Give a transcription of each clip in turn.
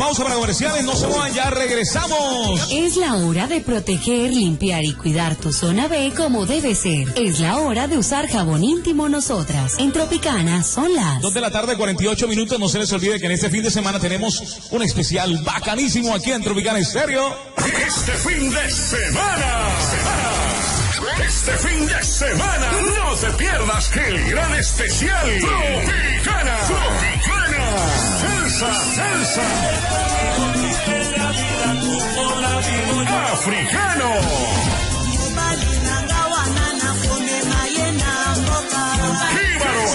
pausa para comerciales, no se muevan, ya regresamos. Es la hora de proteger, limpiar y cuidar tu zona B como debe ser. Es la hora de usar jabón íntimo Nosotras. En Tropicana son las 2 de la tarde, 48 minutos. No se les olvide que en este fin de semana tenemos un especial bacanísimo aquí en Tropicana Estéreo. Este fin de semana. Este fin de semana, no te pierdas el gran especial Tropicana. Salsa. Africano. Jíbaro.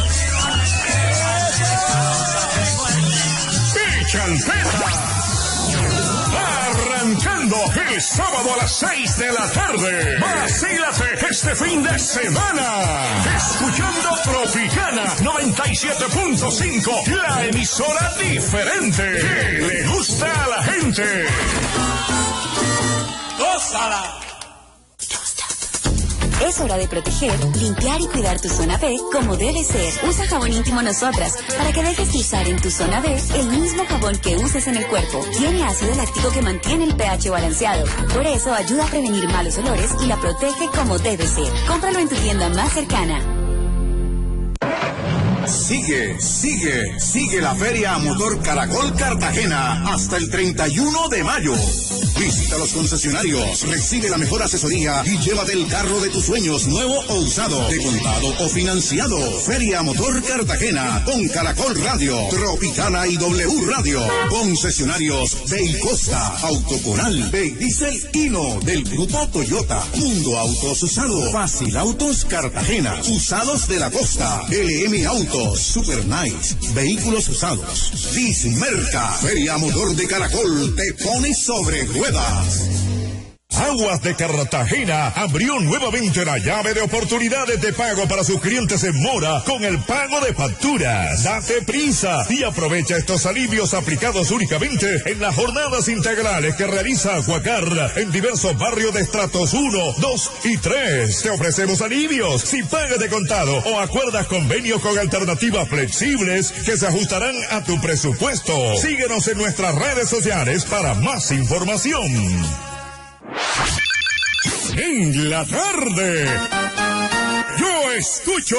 Y champeta. Arrancando el sábado a las 6 de la tarde. Vacílate este fin de semana. Escuchando Tropicana 97.5. La emisora diferente que le gusta a la gente. ¡Gózala! Es hora de proteger, limpiar y cuidar tu zona B como debe ser. Usa jabón íntimo Nosotras para que dejes de usar en tu zona B el mismo jabón que uses en el cuerpo. Tiene ácido láctico que mantiene el pH balanceado. Por eso ayuda a prevenir malos olores y la protege como debe ser. Cómpralo en tu tienda más cercana. Sigue la Feria Motor Caracol Cartagena hasta el 31 de mayo. Visita los concesionarios, recibe la mejor asesoría y llévate el carro de tus sueños, nuevo o usado, de contado o financiado. Feria Motor Cartagena con Caracol Radio, Tropicana y W Radio. Concesionarios Beicosta, Autocoral, Beisel Hino, del Grupo Toyota, Mundo Autos Usado, Fácil Autos Cartagena, Usados de la Costa, LM Autos, Super Nice, Vehículos Usados, Dismerca. Feria Motor de Caracol te pone sobre ruedas. Aguas de Cartagena abrió nuevamente la llave de oportunidades de pago para sus clientes en mora con el pago de facturas. Date prisa y aprovecha estos alivios aplicados únicamente en las jornadas integrales que realiza Aguacar en diversos barrios de estratos 1, 2 y 3. Te ofrecemos alivios si pagas de contado o acuerdas convenios con alternativas flexibles que se ajustarán a tu presupuesto. Síguenos en nuestras redes sociales para más información. En la tarde, yo escucho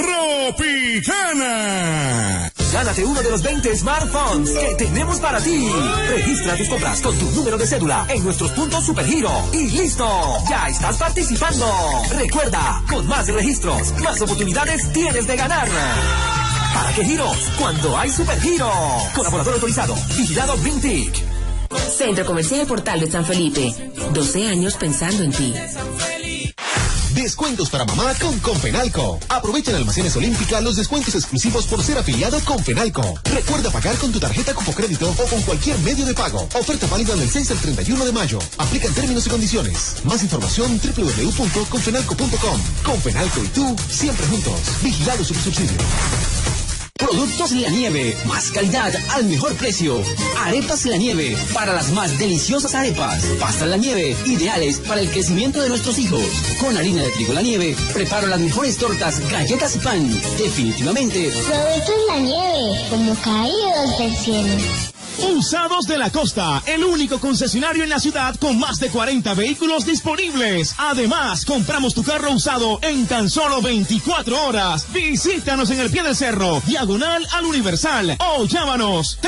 Tropicana. Gánate uno de los 20 smartphones que tenemos para ti. Registra tus compras con tu número de cédula en nuestros puntos Supergiro y listo, ya estás participando. Recuerda, con más registros, más oportunidades tienes de ganar. ¿Para qué giros? Cuando hay Supergiro. Colaborador autorizado, vigilado Vintic. Centro Comercial Portal de San Felipe. 12 años pensando en ti. Descuentos para mamá con Confenalco. Aprovecha en Almacenes Olímpica los descuentos exclusivos por ser afiliado con Confenalco. Recuerda pagar con tu tarjeta Cupocrédito o con cualquier medio de pago. Oferta válida del 6 al 31 de mayo. Aplican términos y condiciones. Más información www.confenalco.com. Confenalco y tú, siempre juntos. Vigilado Subsidio. Productos La Nieve, más calidad al mejor precio. Arepas La Nieve, para las más deliciosas arepas. Pastas La Nieve, ideales para el crecimiento de nuestros hijos. Con harina de trigo La Nieve, preparo las mejores tortas, galletas y pan. Definitivamente, Productos La Nieve, como caídos del cielo. Usados de la Costa, el único concesionario en la ciudad con más de 40 vehículos disponibles. Además, compramos tu carro usado en tan solo 24 horas. Visítanos en el pie del cerro, diagonal al Universal, o llámanos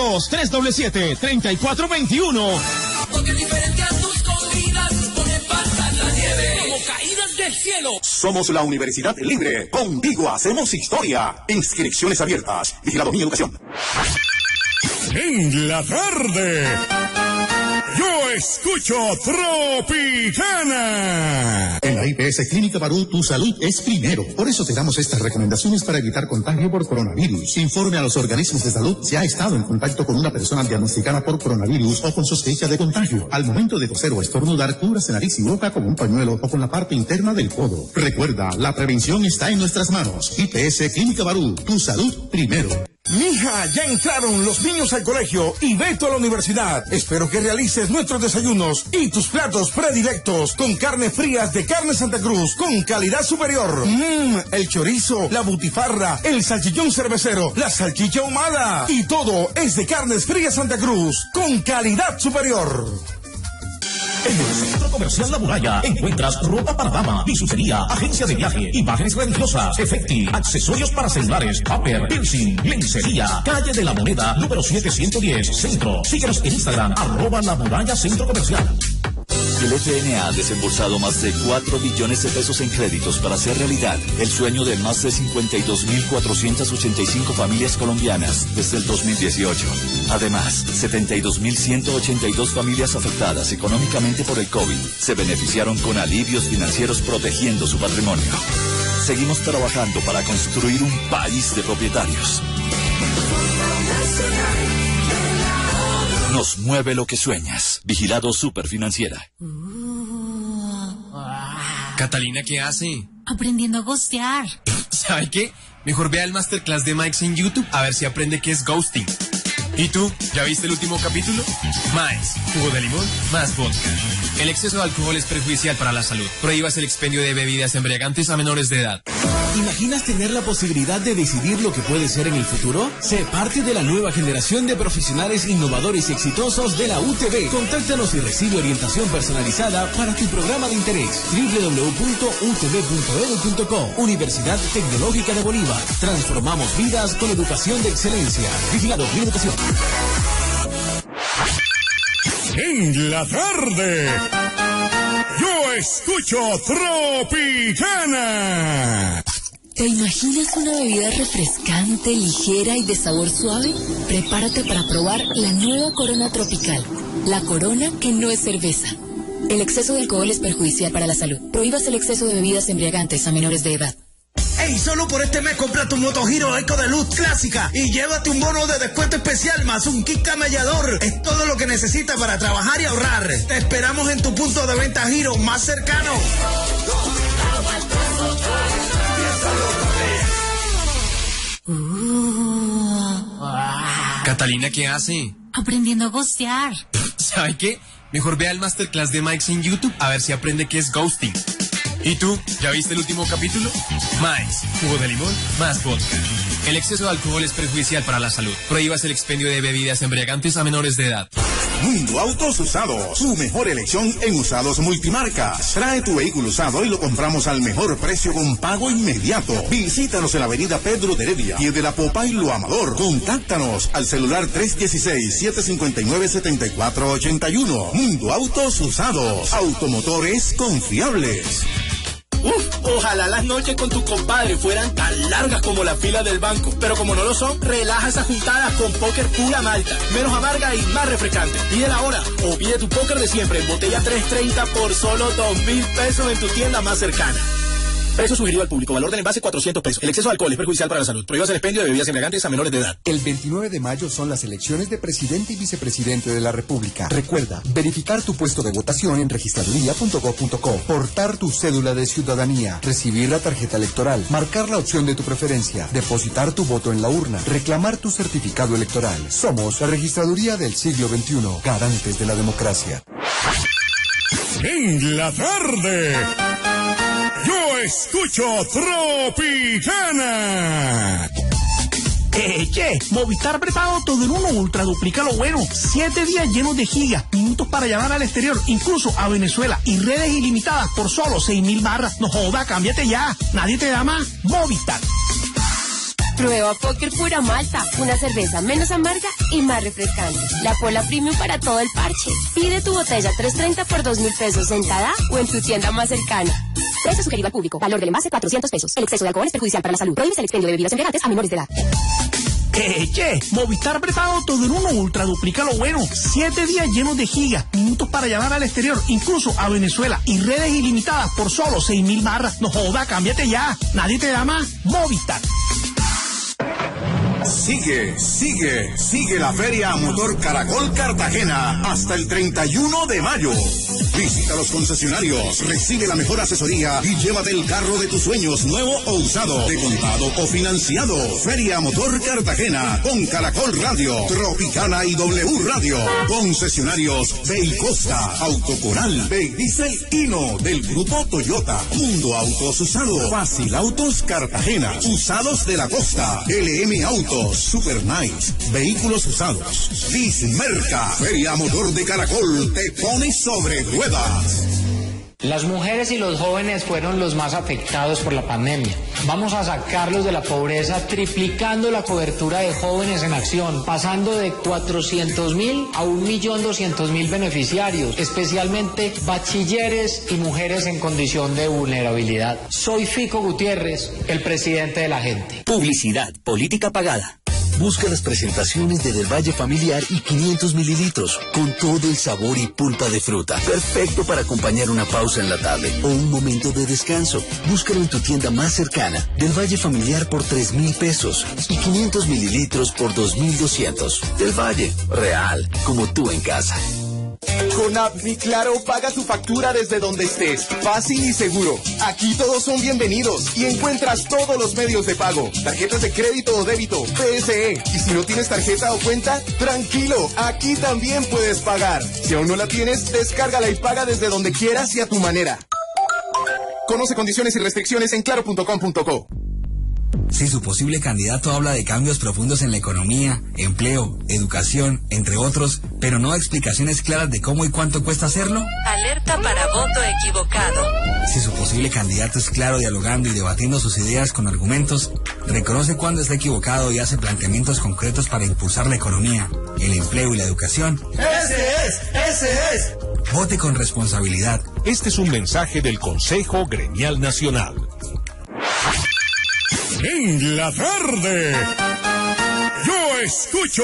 302-377-3421. Porque diferente a tus comidas, pone pastas La Nieve, como caídas del cielo. Somos la Universidad Libre. Contigo hacemos historia. Inscripciones abiertas. Vigilado Mi Educación. En la tarde, yo escucho Tropicana. En la IPS Clínica Barú, tu salud es primero. Por eso te damos estas recomendaciones para evitar contagio por coronavirus. Informe a los organismos de salud si ha estado en contacto con una persona diagnosticada por coronavirus o con sospecha de contagio. Al momento de toser o estornudar, cúbrase nariz y boca con un pañuelo o con la parte interna del codo. Recuerda, la prevención está en nuestras manos. IPS Clínica Barú, tu salud primero. Mija, ya entraron los niños al colegio y Beto a la universidad. Espero que realices nuestros desayunos y tus platos predilectos con carnes frías de Carne Santa Cruz con calidad superior. El chorizo, la butifarra, el salchichón cervecero, la salchicha ahumada y todo es de Carnes Frías Santa Cruz con calidad superior. En el Centro Comercial La Muralla encuentras ropa para dama, bisutería, agencia de viaje, imágenes religiosas, efecti, accesorios para celulares, tupper, piercing, lencería. Calle de la Moneda, número 710, Centro. Síguenos en Instagram, @La Muralla Centro Comercial. El FNA ha desembolsado más de 4 billones de pesos en créditos para hacer realidad el sueño de más de 52.485 familias colombianas desde el 2018. Además, 72.182 familias afectadas económicamente por el COVID se beneficiaron con alivios financieros protegiendo su patrimonio. Seguimos trabajando para construir un país de propietarios. Nos mueve lo que sueñas. Vigilado Superfinanciera. Catalina, ¿qué hace? Aprendiendo a ghostear. ¿Sabe qué? Mejor vea el masterclass de Mike en YouTube a ver si aprende qué es ghosting. ¿Y tú? ¿Ya viste el último capítulo? Mike, jugo de limón más vodka. El exceso de alcohol es perjudicial para la salud. Prohíbas el expendio de bebidas embriagantes a menores de edad. ¿Imaginas tener la posibilidad de decidir lo que puede ser en el futuro? Sé parte de la nueva generación de profesionales innovadores y exitosos de la UTB. Contáctanos y recibe orientación personalizada para tu programa de interés. www.utb.edu.co. Universidad Tecnológica de Bolívar. Transformamos vidas con educación de excelencia. Vigilado Bien Educación. En la tarde, yo escucho Tropicana. ¿Te imaginas una bebida refrescante, ligera y de sabor suave? Prepárate para probar la nueva Corona Tropical. La Corona que no es cerveza. El exceso de alcohol es perjudicial para la salud. Prohíbas el exceso de bebidas embriagantes a menores de edad. ¡Ey! Solo por este mes compra tu Moto Giro Eco de Luz clásica y llévate un bono de descuento especial más un kit camellador. Es todo lo que necesitas para trabajar y ahorrar. Te esperamos en tu punto de venta Giro más cercano. Catalina, ¿qué hace? Aprendiendo a ghostear. ¿Sabe qué? Mejor vea el masterclass de Mike en YouTube a ver si aprende qué es ghosting. ¿Y tú? ¿Ya viste el último capítulo? Mike, jugo de limón más vodka. El exceso de alcohol es perjudicial para la salud. Prohíbas el expendio de bebidas embriagantes a menores de edad. Mundo Autos Usados, su mejor elección en usados multimarcas. Trae tu vehículo usado y lo compramos al mejor precio con pago inmediato. Visítanos en la avenida Pedro de Heredia y de la Popa y Lo Amador. Contáctanos al celular 316-759-7481. Mundo Autos Usados, automotores confiables. Ojalá las noches con tus compadres fueran tan largas como la fila del banco. Pero como no lo son, relaja esas juntadas con póker pura malta. Menos amarga y más refrescante. Pide la hora o pide tu póker de siempre en botella 330 por solo 2,000 pesos en tu tienda más cercana. Precio sugerido al público. Valor del envase 400 pesos. El exceso de alcohol es perjudicial para la salud. Prohíbas el expendio de bebidas embriagantes a menores de edad. El 29 de mayo son las elecciones de presidente y vicepresidente de la República. Recuerda, verificar tu puesto de votación en registraduría.gov.co, portar tu cédula de ciudadanía, recibir la tarjeta electoral, marcar la opción de tu preferencia, depositar tu voto en la urna, reclamar tu certificado electoral. Somos la Registraduría del siglo XXI, garantes de la democracia. En la tarde, yo escucho Tropicana. Che, Movistar prepago todo en uno ultra duplica lo bueno. 7 días llenos de gigas, minutos para llamar al exterior, incluso a Venezuela, y redes ilimitadas por solo 6,000 barras. No joda, cámbiate ya. Nadie te da más. Movistar. Prueba Póker Pura Malta, una cerveza menos amarga y más refrescante. La Pola Premium para todo el parche. Pide tu botella 330 por 2,000 pesos en Tada o en tu tienda más cercana. Precio sugerido al público. Valor del envase 400 pesos. El exceso de alcohol es perjudicial para la salud. Prohíbe el expendio de bebidas embriagantes a menores de edad. Che, Movistar prepago todo en uno ultra duplica lo bueno. 7 días llenos de gigas, minutos para llamar al exterior, incluso a Venezuela, y redes ilimitadas por solo 6,000 barras. No joda, cámbiate ya. Nadie te da más. Movistar. Sigue la Feria Motor Caracol Cartagena hasta el 31 de mayo. Visita los concesionarios, recibe la mejor asesoría y llévate el carro de tus sueños, nuevo o usado, de contado o financiado. Feria Motor Cartagena, con Caracol Radio, Tropicana y W Radio. Concesionarios Beicosta, Autocoral, Beisel Hino, del Grupo Toyota, Mundo Autos Usado, Fácil Autos Cartagena, Usados de la Costa, LM Autos, Super Nice, Vehículos Usados, Dismerca, Feria Motor de Caracol, te pone sobre ruedas. Las mujeres y los jóvenes fueron los más afectados por la pandemia. Vamos a sacarlos de la pobreza triplicando la cobertura de Jóvenes en Acción, pasando de 400.000 a 1.200.000 beneficiarios, especialmente bachilleres y mujeres en condición de vulnerabilidad. Soy Fico Gutiérrez, el presidente de la gente. Publicidad, política pagada. Busca las presentaciones de Del Valle Familiar y 500 mililitros, con todo el sabor y pulpa de fruta. Perfecto para acompañar una pausa en la tarde o un momento de descanso. Búscalo en tu tienda más cercana. Del Valle Familiar por 3.000 pesos y 500 mililitros por 2.200. Del Valle, real, como tú en casa. Con App Mi Claro, paga tu factura desde donde estés. Fácil y seguro. Aquí todos son bienvenidos y encuentras todos los medios de pago. Tarjetas de crédito o débito, PSE. Y si no tienes tarjeta o cuenta, tranquilo, aquí también puedes pagar. Si aún no la tienes, descárgala y paga desde donde quieras y a tu manera. Conoce condiciones y restricciones en claro.com.co. Si su posible candidato habla de cambios profundos en la economía, empleo, educación, entre otros, pero no da explicaciones claras de cómo y cuánto cuesta hacerlo, alerta para voto equivocado. Si su posible candidato es claro dialogando y debatiendo sus ideas con argumentos, reconoce cuándo está equivocado y hace planteamientos concretos para impulsar la economía, el empleo y la educación, ¡Ese es! Vote con responsabilidad. Este es un mensaje del Consejo Gremial Nacional. En la tarde, yo escucho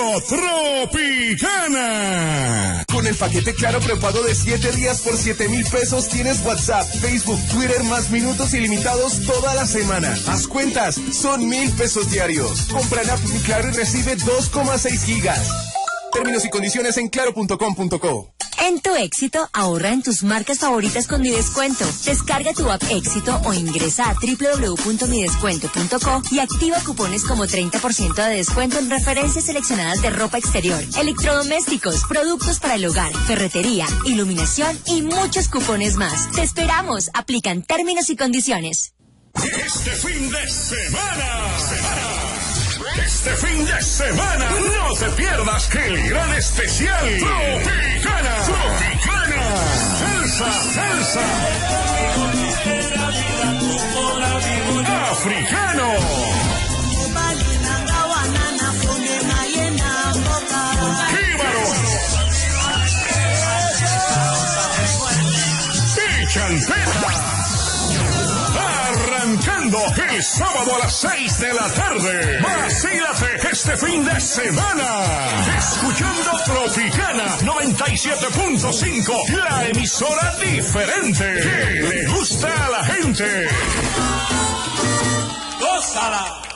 Tropicana. Con el paquete Claro prepago de 7 días por 7,000 pesos tienes WhatsApp, Facebook, Twitter más minutos ilimitados toda la semana. Haz cuentas, son 1,000 pesos diarios. Compra en App Mi Claro y recibe 2,6 gigas. Términos y condiciones en claro.com.co. En tu Éxito, ahorra en tus marcas favoritas con Mi Descuento. Descarga tu app Éxito o ingresa a www.midescuento.co y activa cupones como 30% de descuento en referencias seleccionadas de ropa exterior, electrodomésticos, productos para el hogar, ferretería, iluminación y muchos cupones más. ¡Te esperamos! Aplican términos y condiciones. Este fin de semana, no te pierdas el gran especial Tropicana. Salsa. Africano. Jíbaros. Y champeta. Arrancando el sábado a las 6 de la tarde. Vacílate este fin de semana. Escuchando Tropicana 97.5. La emisora diferente que le gusta a la gente. ¡Gózala!